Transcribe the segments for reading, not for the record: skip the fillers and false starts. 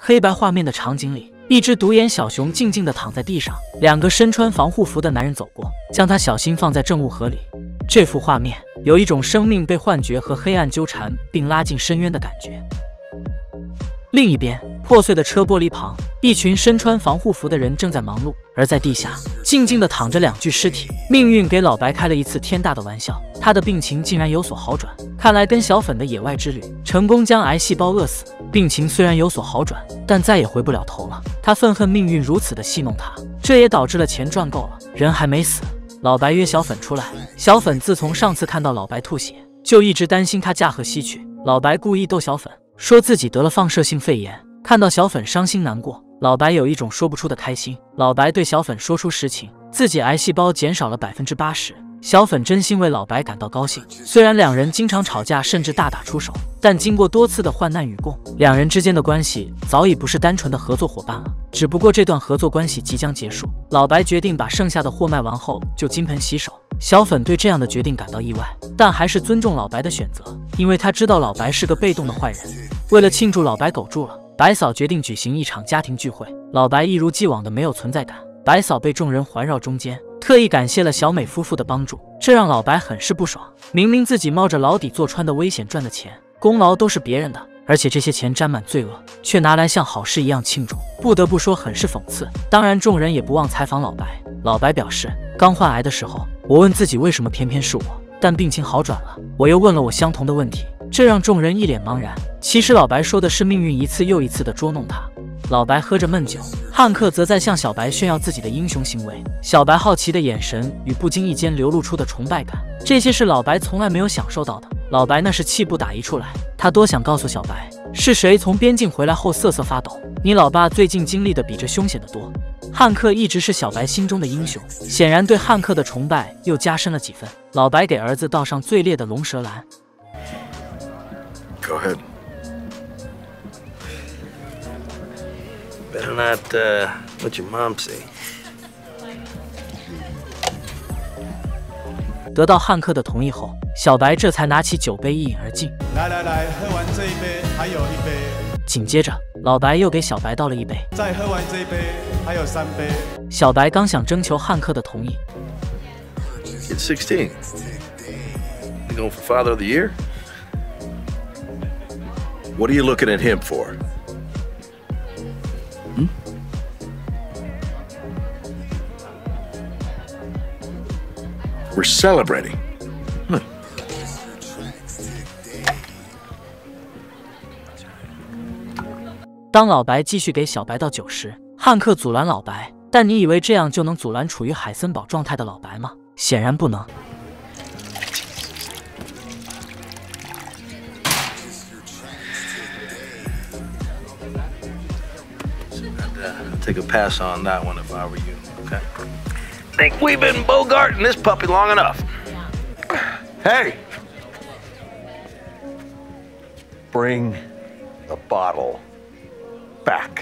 黑白画面的场景里，一只独眼小熊静静地躺在地上，两个身穿防护服的男人走过，将它小心放在证物盒里。这幅画面有一种生命被幻觉和黑暗纠缠并拉进深渊的感觉。另一边，破碎的车玻璃旁，一群身穿防护服的人正在忙碌，而在地下静静地躺着2具尸体。命运给老白开了一次天大的玩笑，他的病情竟然有所好转。看来跟小粉的野外之旅成功将癌细胞饿死，病情虽然有所好转，但再也回不了头了。他愤恨命运如此的戏弄他，这也导致了钱赚够了，人还没死。老白约小粉出来，小粉自从上次看到老白吐血，就一直担心他驾鹤西去。老白故意逗小粉，说自己得了放射性肺炎。看到小粉伤心难过，老白有一种说不出的开心。老白对小粉说出实情，自己癌细胞减少了80%。小粉真心为老白感到高兴。虽然两人经常吵架，甚至大打出手，但经过多次的患难与共，两人之间的关系早已不是单纯的合作伙伴了。只不过这段合作关系即将结束，老白决定把剩下的货卖完后就金盆洗手。小粉对这样的决定感到意外，但还是尊重老白的选择，因为他知道老白是个被动的坏人。为了庆祝老白苟住了，白嫂决定举行一场家庭聚会。老白一如既往的没有存在感，白嫂被众人环绕中间，特意感谢了小美夫妇的帮助，这让老白很是不爽。明明自己冒着牢底坐穿的危险赚的钱，功劳都是别人的，而且这些钱沾满罪恶，却拿来像好事一样庆祝，不得不说很是讽刺。当然众人也不忘采访老白，老白表示，刚患癌的时候，我问自己为什么偏偏是我，但病情好转了，我又问了我相同的问题，这让众人一脸茫然。其实老白说的是命运一次又一次的捉弄他。老白喝着闷酒，汉克则在向小白炫耀自己的英雄行为。小白好奇的眼神与不经意间流露出的崇拜感，这些是老白从来没有享受到的。老白那是气不打一处来，他多想告诉小白，是谁从边境回来后瑟瑟发抖，你老爸最近经历的比这凶险的多。汉克一直是小白心中的英雄，显然对汉克的崇拜又加深了几分。老白给儿子倒上最烈的龙舌兰。 Go ahead. Better not let your mom see. 得到汉克的同意后，小白这才拿起酒杯一饮而尽。 来，喝完这一杯，还有一杯。 紧接着，老白又给小白倒了一杯。 再喝完这一杯，还有3杯。 小白刚想征求汉克的同意。 Kid's 16. You going for Father of the Year? What are you looking at him for? We're celebrating. 当老白继续给小白倒酒时，汉克阻拦老白，但你以为这样就能阻拦处于海森堡状态的老白吗？显然不能。 Take a pass on that one if I were you, okay? Think we've been bogarting this puppy long enough. Hey! Bring the bottle back.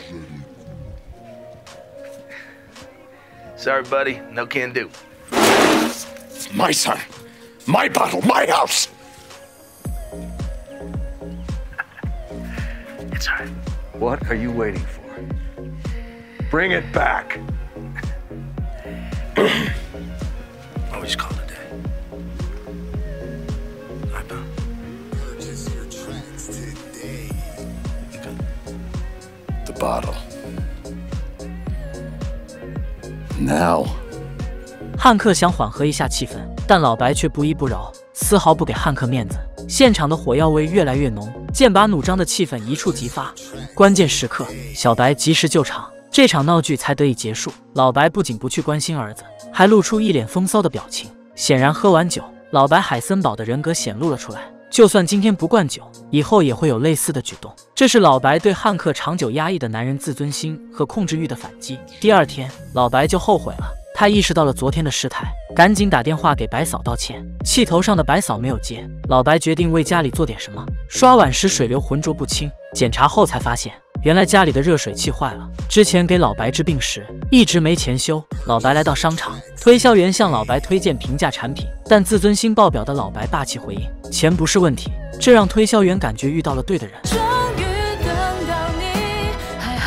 Sorry, buddy. No can do. My son. My bottle. My house. It's all right. What are you waiting for? Bring it back. Always call it a day. All right, pal. The bottle. Now. 汉克想缓和一下气氛，但老白却不依不饶，丝毫不给汉克面子。现场的火药味越来越浓，剑拔弩张的气氛一触即发。关键时刻，小白及时救场，这场闹剧才得以结束。老白不仅不去关心儿子，还露出一脸风骚的表情。显然喝完酒，老白海森堡的人格显露了出来。就算今天不灌酒，以后也会有类似的举动。这是老白对汉克长久压抑的男人自尊心和控制欲的反击。第二天，老白就后悔了。他意识到了昨天的失态，赶紧打电话给白嫂道歉。气头上的白嫂没有接，老白决定为家里做点什么。刷碗时水流浑浊不清，检查后才发现，原来家里的热水器坏了。之前给老白治病时一直没钱修，老白来到商场，推销员向老白推荐平价产品，但自尊心爆表的老白霸气回应：钱不是问题。这让推销员感觉遇到了对的人。 终于等到你，还好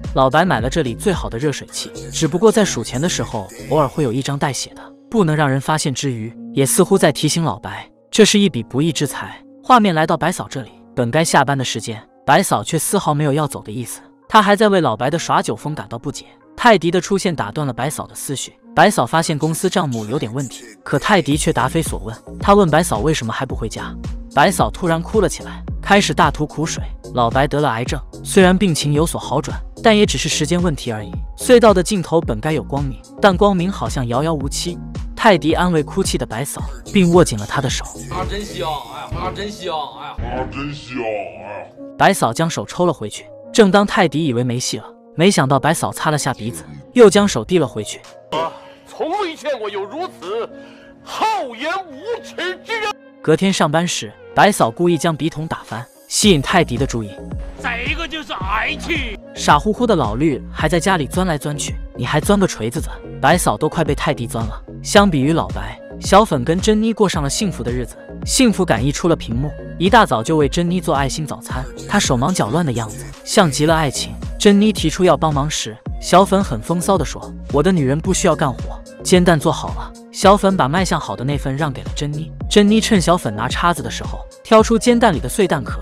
老白买了这里最好的热水器，只不过在数钱的时候，偶尔会有一张带血的，不能让人发现之余，也似乎在提醒老白，这是一笔不义之财。画面来到白嫂这里，本该下班的时间，白嫂却丝毫没有要走的意思，她还在为老白的耍酒疯感到不解。泰迪的出现打断了白嫂的思绪，白嫂发现公司账目有点问题，可泰迪却答非所问。他问白嫂为什么还不回家，白嫂突然哭了起来，开始大吐苦水。老白得了癌症，虽然病情有所好转，但也只是时间问题而已。隧道的尽头本该有光明，但光明好像遥遥无期。泰迪安慰哭泣的白嫂，并握紧了她的手。 真香，哎呀，真香，哎呀，真香，哎呀。 白嫂将手抽了回去。正当泰迪以为没戏了，没想到白嫂擦了下鼻子，又将手递了回去。 从未见过有如此厚颜无耻之人。 隔天上班时，白嫂故意将笔筒打翻，吸引泰迪的注意。 这个就是爱情。 傻乎乎的老绿还在家里钻来钻去，你还钻个锤子子！白嫂都快被泰迪钻了。相比于老白，小粉跟珍妮过上了幸福的日子，幸福感溢出了屏幕。一大早就为珍妮做爱心早餐，她手忙脚乱的样子，像极了爱情。珍妮提出要帮忙时，小粉很风骚地说：“我的女人不需要干活，煎蛋做好了。”小粉把卖相好的那份让给了珍妮。珍妮趁小粉拿叉子的时候，挑出煎蛋里的碎蛋壳。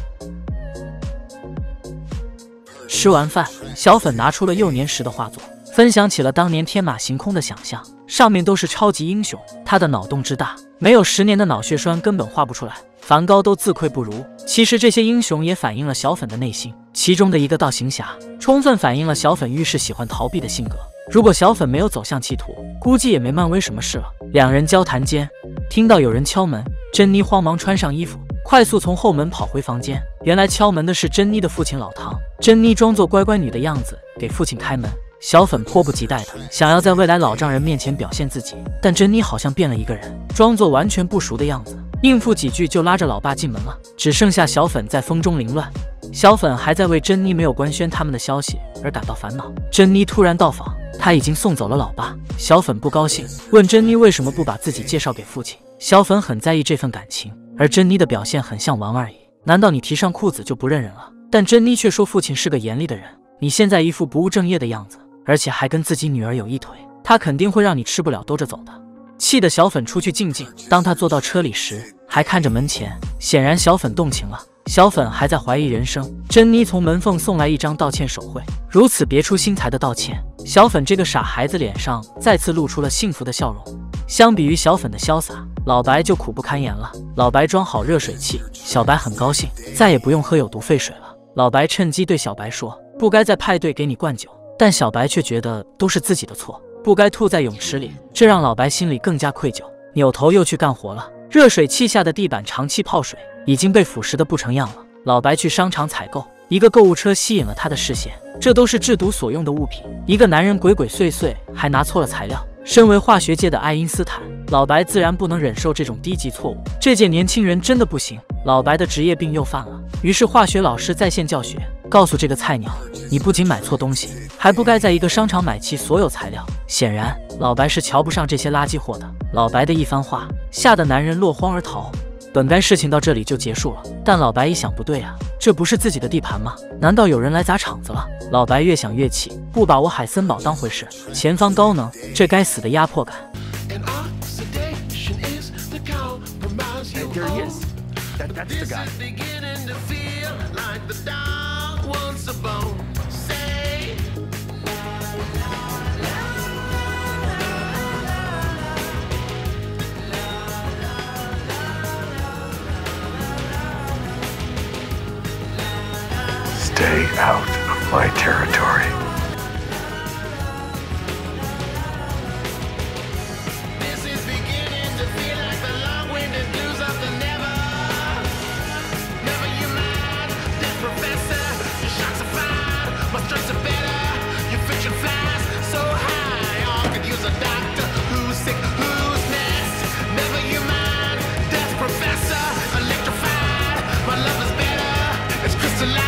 吃完饭，小粉拿出了幼年时的画作，分享起了当年天马行空的想象，上面都是超级英雄。他的脑洞之大，没有10年的脑血栓根本画不出来，梵高都自愧不如。其实这些英雄也反映了小粉的内心，其中的一个倒行侠，充分反映了小粉遇事喜欢逃避的性格。如果小粉没有走向歧途，估计也没漫威什么事了。两人交谈间，听到有人敲门，珍妮慌忙穿上衣服，快速从后门跑回房间。原来敲门的是珍妮的父亲老唐。珍妮装作乖乖女的样子给父亲开门。小粉迫不及待的想要在未来老丈人面前表现自己，但珍妮好像变了一个人，装作完全不熟的样子，应付几句就拉着老爸进门了，只剩下小粉在风中凌乱。小粉还在为珍妮没有官宣他们的消息而感到烦恼。珍妮突然到访，他已经送走了老爸。小粉不高兴，问珍妮为什么不把自己介绍给父亲。小粉很在意这份感情，而珍妮的表现很像玩而已。难道你提上裤子就不认人了？但珍妮却说父亲是个严厉的人，你现在一副不务正业的样子，而且还跟自己女儿有一腿，他肯定会让你吃不了兜着走的。气得小粉出去静静。当他坐到车里时，还看着门前，显然小粉动情了。小粉还在怀疑人生。珍妮从门缝送来一张道歉手绘，如此别出心裁的道歉，小粉这个傻孩子脸上再次露出了幸福的笑容。相比于小粉的潇洒，老白就苦不堪言了。老白装好热水器，小白很高兴，再也不用喝有毒废水了。老白趁机对小白说，不该在派对给你灌酒，但小白却觉得都是自己的错，不该吐在泳池里，这让老白心里更加愧疚，扭头又去干活了。热水器下的地板长期泡水，已经被腐蚀得不成样了。老白去商场采购，一个购物车吸引了他的视线，这都是制毒所用的物品。一个男人鬼鬼祟祟，还拿错了材料。身为化学界的爱因斯坦，老白自然不能忍受这种低级错误。这届年轻人真的不行，老白的职业病又犯了。于是化学老师在线教学，告诉这个菜鸟，你不仅买错东西，还不该在一个商场买齐所有材料。显然，老白是瞧不上这些垃圾货的。老白的一番话，吓得男人落荒而逃。本该事情到这里就结束了，但老白一想，不对啊，这不是自己的地盘吗？难道有人来砸场子了？老白越想越气，不把我海森堡当回事。前方高能，这该死的压迫感。 Stay out of my territory. This is beginning to feel like the long-winded blues of the never. Never you mind, that professor. Your shots are fine, my strikes are better. Your fiction flies so high. I could use a doctor who's sick, who's next. Never you mind, death professor. Electrified, my love is better. It's crystallized.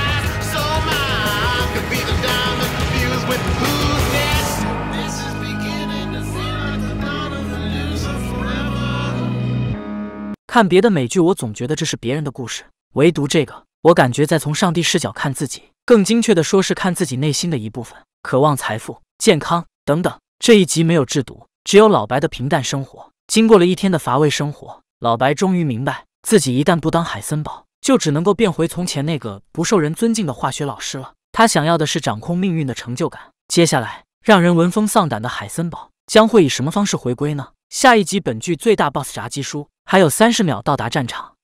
With who's next? This is beginning to feel like the dawn of the loser forever. 看别的美剧，我总觉得这是别人的故事，唯独这个，我感觉在从上帝视角看自己，更更精确的说是看自己内心的一部分，渴望财富、健康等等。这一集没有制毒，只有老白的平淡生活。经过了一天的乏味生活，老白终于明白，自己一旦不当海森堡，就只能够变回从前那个不受人尊敬的化学老师了。他想要的是掌控命运的成就感。接下来，让人闻风丧胆的海森堡将会以什么方式回归呢？下一集本剧最大 BOSS 炸鸡叔还有30秒到达战场。